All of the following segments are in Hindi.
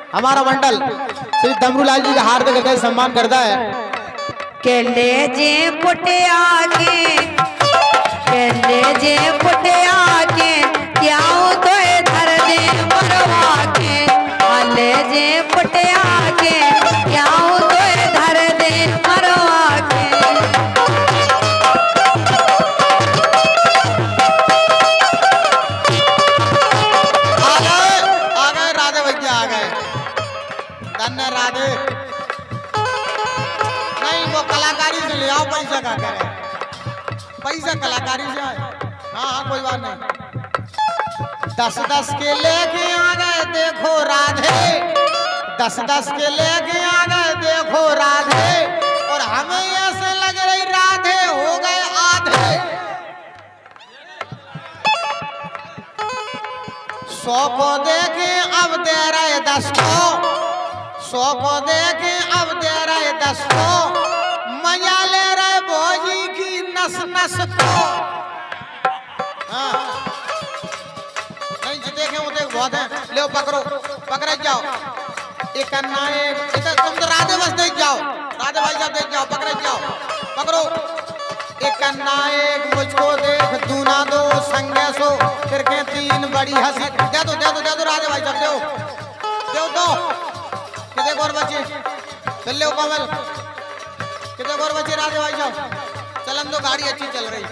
हमारा मंडल श्री डमरूलाल जी का हार्दिक हृदय सम्मान करता है। के ले जे पुटे आके, के ले जे पुटे आके, क्या तो धर दे मरवा के, ले जे पुटे आके, क्या तो धर दे मरवा के। आ गए राधे भैया आ गए। धन्य राधे। नहीं वो कलाकारी से ले आओ, पैसा का करे, पैसा कलाकारी से आए। हाँ हाँ कोई बात नहीं। 10-10 के लेके आ गए देखो राधे, 10-10 के लेके आ गए देखो राधे, और हमें ऐसे लग रही राधे हो गए आधे। 100 को देखे अब दे रहे 10 को, 100 को देखे अब दे रहे 10 को, मजा ले रहे भोजी की नस नस को। हाँ नहीं जो देखे वो देख बहुत है। ले पकड़ो, पकड़े जाओ। एक अन्ना एक तुम तो राधे बस देख जाओ, राधे भाई साहब देख जाओ, पकड़े जाओ, पकड़ो। एक अन्ना एक मुझको देख, दूना दो संगे सो, फिर के 3 बड़ी हंसी। दे दो दे दो दे दो राधे भाई साहब, दो दो कितने और बचे, चल ले कमल, कितने और बचे राधे भाई साहब। चलन दो, गाड़ी अच्छी चल रही।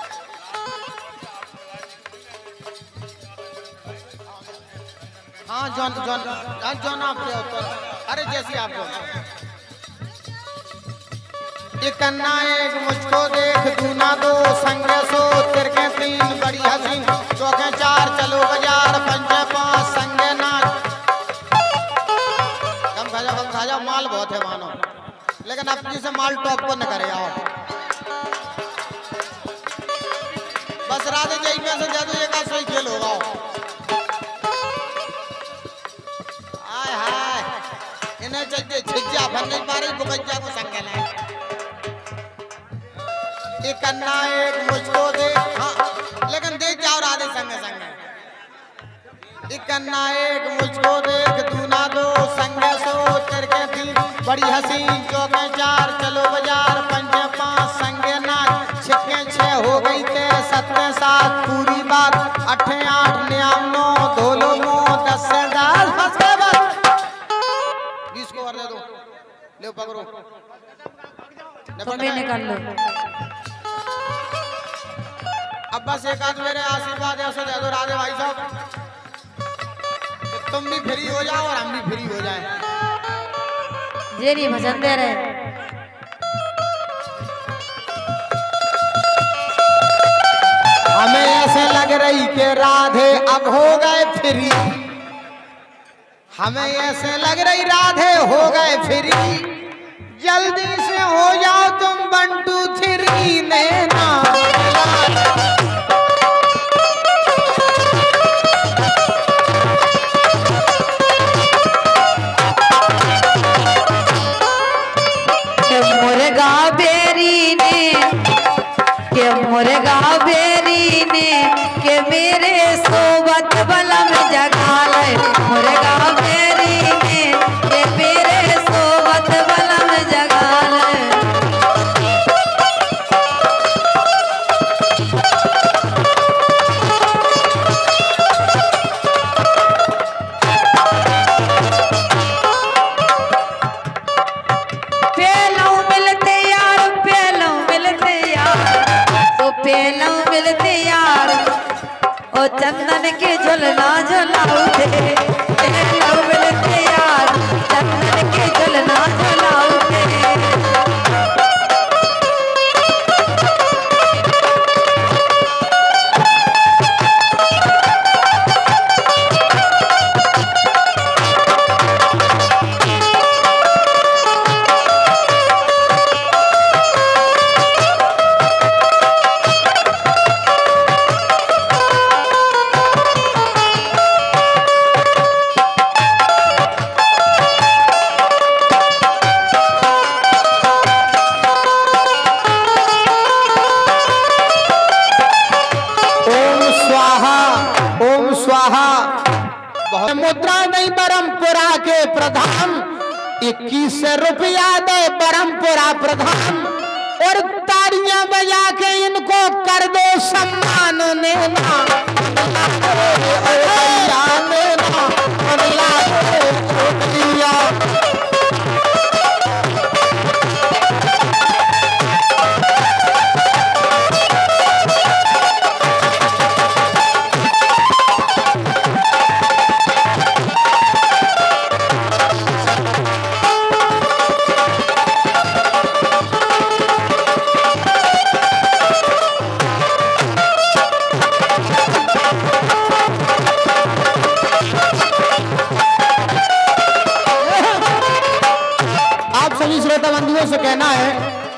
हाँ जॉन जॉन जॉन आप अरे जैसी आपको। एक अन्ना एक मुझको देख, दूना दो संग सो, तिरके 3 बड़ी हसीन, चौके 4 चलो बाजार, पंचे 5 संगे नाच। कम खा जाओ, माल बहुत है मानो, लेकिन अब से माल टॉप को न करे आओ। बस राधे जई में से जादू एक सही खेल होगा। हाय हाय इन्हें चलते छिज्जा बनने मारे बुकज्जा को संगे ले। एक अन्ना एक मुझको देख, हाँ लेकिन देख जाओ राधे संगे संगे। एक अन्ना एक मुझको देख, दूना दो संगे सो, तिरके 3 बड़ी हसीन, चौके 4 चलो बाजार, पंचे 5 संगे नाच, छिक्के 6 हो गई ते 7 7 पूरी बात, 8 8 नियम 9 धोलो मो 10 से 10 फंस गए बस। 20 को और दे दो, ले पकड़ो, निकाल लो। अब बस एक आध मेरे आशीर्वाद ऐसे दे दो राधे भाई साहब, तुम भी फ्री हो जाओ और हम भी फ्री हो जाएं। ये नहीं भजन दे रहे। हमें ऐसे लग रही कि राधे अब हो गए फ्री, हमें ऐसे लग रही राधे हो गए फ्री, जल्दी से हो जाओ तुम 1 2 3 नैना। मुर्गा बेरी ने, के मुर्गा बेरी ने, के मेरे सोबत बलम जगा ले, मुर्गा बेरी ने, के मेरे सोबत बलम जगा ले। ओ चंदन के झुलना झुलाऊ थे, मिलते यार, चंदन के झुलना झुलाऊ थे। 21 रुपया दे परमपुरा प्रधान और ताड़ियां बजा के इनको कर दो सम्मान नेना बंधुओं से कहना है,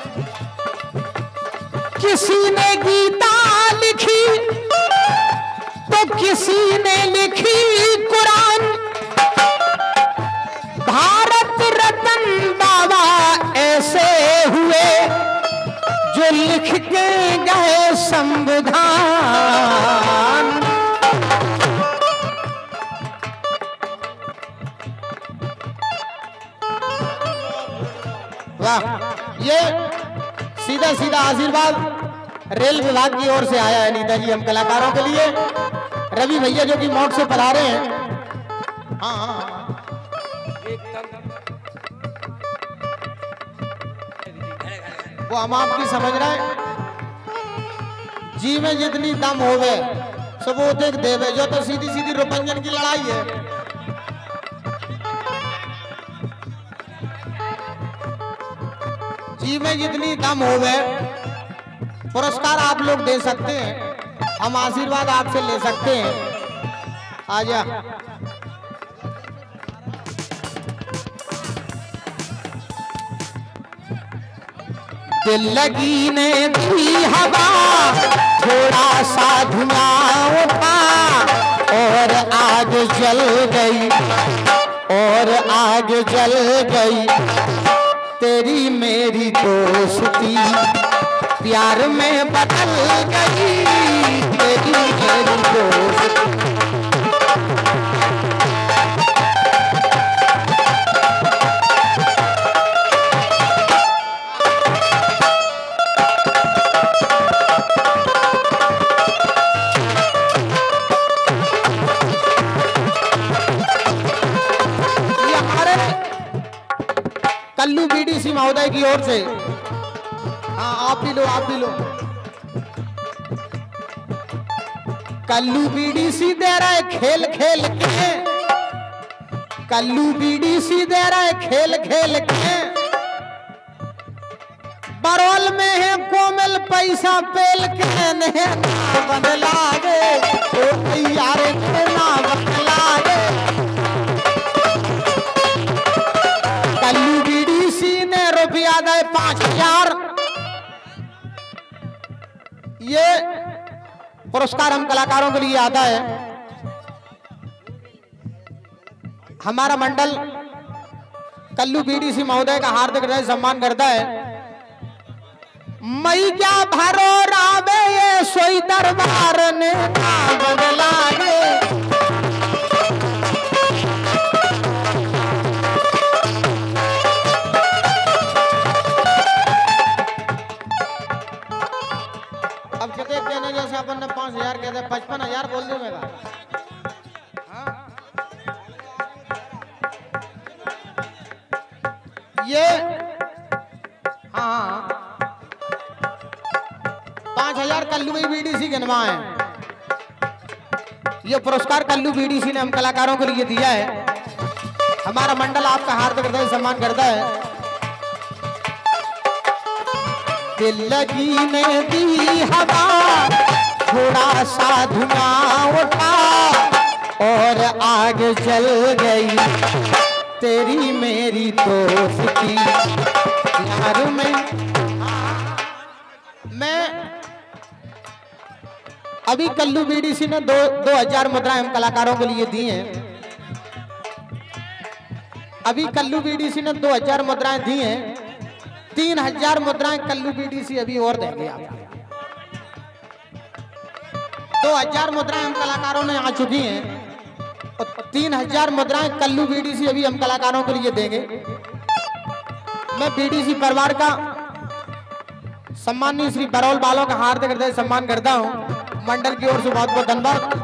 किसी ने गीता लिखी तो किसी ने लिखी कुरान, भारत रत्न बाबा ऐसे हुए जो लिख के गए संविधान। वाह, ये सीधा सीधा आशीर्वाद रेल विभाग की ओर से आया है नीता जी हम कलाकारों के लिए। रवि भैया जो कि मौत से पधारे हैं। हाँ वो हम आपकी समझ रहे हैं। जी में जितनी दम होवे सब वो देख देवे, जो तो सीधी सीधी रुपंजन की लड़ाई है। जी में जितनी दम होवे पुरस्कार आप लोग दे सकते हैं, हम आशीर्वाद आपसे ले सकते हैं। आजा दिल लगी ने दी हवा, थोड़ा सा धुआं उठा और आग जल गई, और आग जल गई। तेरी मेरी दोस्ती प्यार में बदल गई, तेरी मेरी दोस्ती। ये हमारे कल्लू बीडीसी महोदय की ओर से। हाँ आप भी लो, आप भी लो। कल्लू बीडीसी दे रहे खेल खेल के, कल्लू बीडीसी दे रहे खेल खेल के। बरौल में है कोमल पैसा पेल के, ना बदला गे यार ना बदला गे। कल्लू बीडीसी ने रुपया दे 5000। ये पुरस्कार हम कलाकारों के लिए आता है। हमारा मंडल कल्लू बीडीसी महोदय का हार्दिक हृदय सम्मान करता है। मई क्या भरो रावे ये सोई दरबार ने बदला गे। अब कितने कहने जैसे अपन ने 5000 कहते 55,000 बोल दे मेरा। ये हाँ 5000 कल्लू बीडीसी गिनवा है। ये पुरस्कार कल्लू बीडीसी ने हम कलाकारों के लिए दिया है। हमारा मंडल आपका हार्दिक हृदय सम्मान करता है। दिल लगी ने दी हवा, थोड़ा सा धुआं उठा और आग जल गई। तेरी मेरी दोस्ती यार मैं अभी कल्लू बीडीसी ने 2000 मुद्राएं हम कलाकारों के लिए दी हैं। अभी कल्लू बीडीसी ने 2000 मुद्राएं दी हैं। 3000 मुद्राएं कल्लू बीडीसी अभी और देंगे आपको। 2000 मुद्राएं हम कलाकारों ने आ चुकी हैं और 3000 मुद्राएं कल्लू बीडीसी अभी हम कलाकारों के लिए देंगे। मैं बीडीसी परिवार का सम्माननीय श्री बरौल बालों का हार्दिक हृदय सम्मान करता हूं। मंडल की ओर से बहुत बहुत धन्यवाद।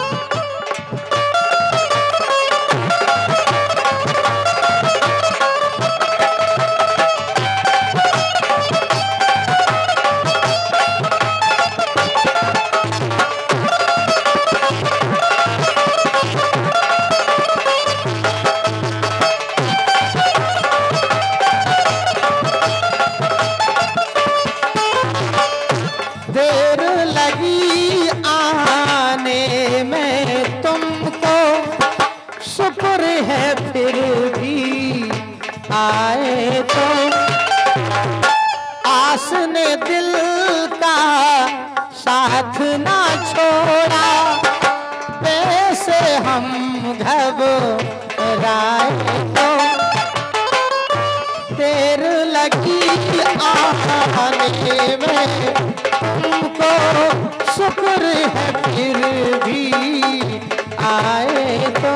देर लगी आने में तुमको, शुक्र है फिर भी आए तो। आस ने दिल का साथ ना छोड़ा, वैसे हम घबराए तो। देर लगी आने में तुमको, शुक्र है फिर भी आए तो।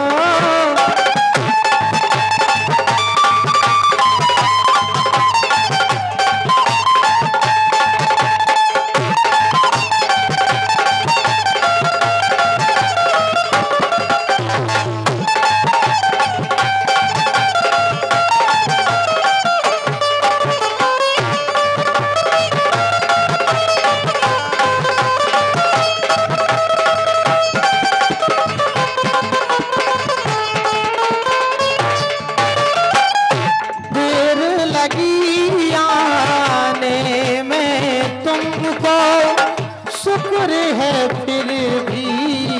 शुक्र है फिर भी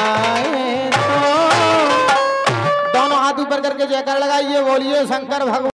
आए तो। दोनों हाथ ऊपर करके जयकार लगाइए, बोलिए शंकर भगवान।